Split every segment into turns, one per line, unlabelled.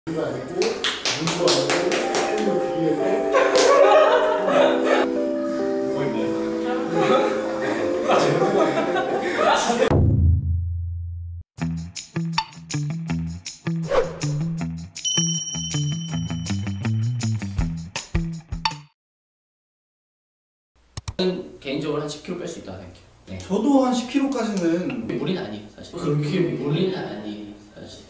개인적으로 한 10kg 뺄 수 있다고 생각해요. 네.
저도 한 10kg까지는
무리는 아니에요 사실. 그렇게 무리는 아니에요 사실.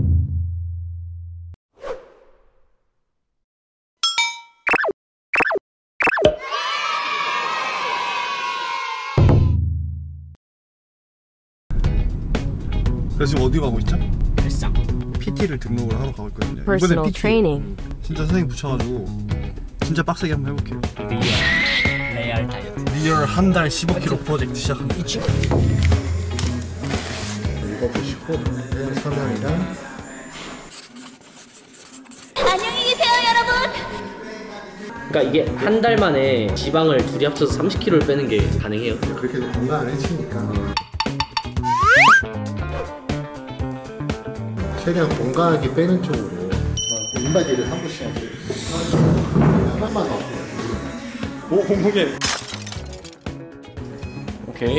그래서 지금 어디 가고 있죠?
헬스장.
PT를 등록을 하러 가고 있거든요. 이번에
Personal
PT
training.
진짜 선생님 붙여가지고 진짜 빡세게 한번 해볼게요.
레알 다이어트.
리얼 한 달 15kg 프로젝트 시작합니다. 읽어보시고 설명이랑
안녕히 계세요, 여러분.
그러니까 이게 한 달 만에 지방을 둘이 합쳐서 30kg를 빼는 게 가능해요.
그렇게 해서 건강을 해치니까 최대한 건강하게 빼는 쪽으로 인바디를 한 번씩 하지. 한 번만 더. 오, 공복에.
오케이.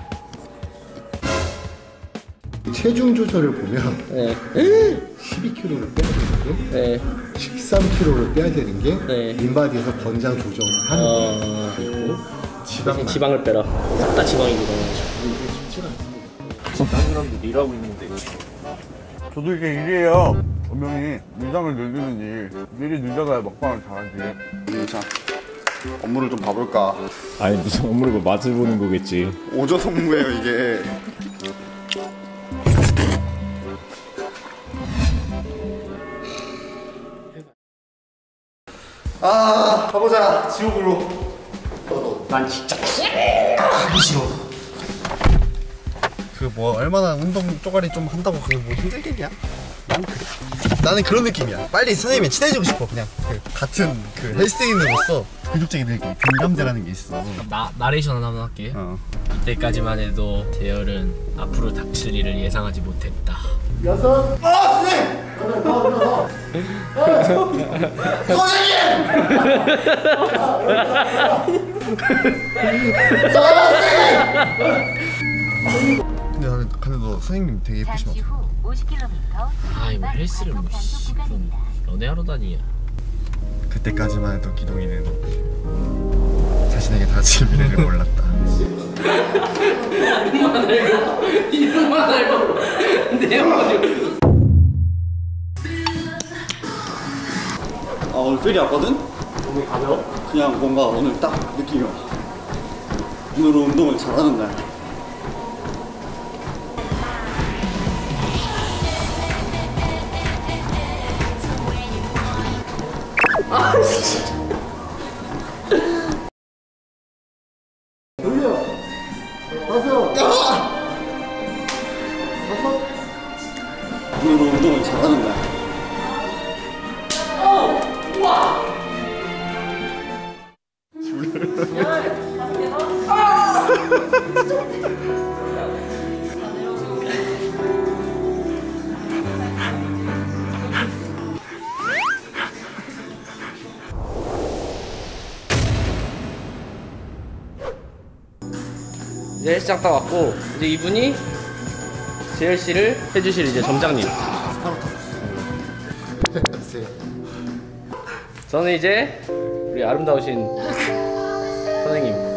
체중 조절을 보면
네.
12kg를 빼야 되고
네.
13kg를 빼야 되는 게
네.
인바디에서 권장 조정하는 거. 그리고 지방만.
지방을 빼라. 싹 다 지방입니다.
이게 쉽지가 않습니다.
다른 사람도 일하고 있는데 저도 이게 일이에요. 분명히 일상을 늘리는지 일이 늦어가야 먹방을 잘하지.
자, 업무를 좀 봐볼까.
아니 무슨 업무를 맛을 보는 거겠지.
오조 성무예요 이게. 아, 가보자 지옥으로.
난 진짜
하기 싫어. 그 뭐 얼마나 운동 쪼가리 좀 한다고 그게 뭐 힘들겠냐? 난 그래. 나는 그런 느낌이야. 빨리 선생님이 친해지고 싶어. 그냥 그 같은 그 헬스인으로서 근육쟁이들끼리 공감대라는 게 있어.
나레이션 하나 할게. 이때까지만 해도 대열은 앞으로 닥칠 일을 예상하지 못했다.
여섯. 아, 선생님! 근데 너 선생님 되게 예쁘시면
아 이거 헬스를 뭐 그럼 연애하러 다니냐.
그때까지만 해도 기동이는 자신에게 닥칠 미래를 몰랐다.
이름만 알고 내용을.
아, 오늘 필이 왔거든?
몸이 가벼워?
그냥 뭔가 오늘 딱 느낌이 와. 오늘은 운동을 잘하는 날.
아, 진짜. 돌려. 다섯.
오늘은 운동을 잘하는 날.
이제 헬스장 딱 왔고 이제 이분이 JLC를 해주실 이제 점장님. 저는 이제 우리 아름다우신 선생님.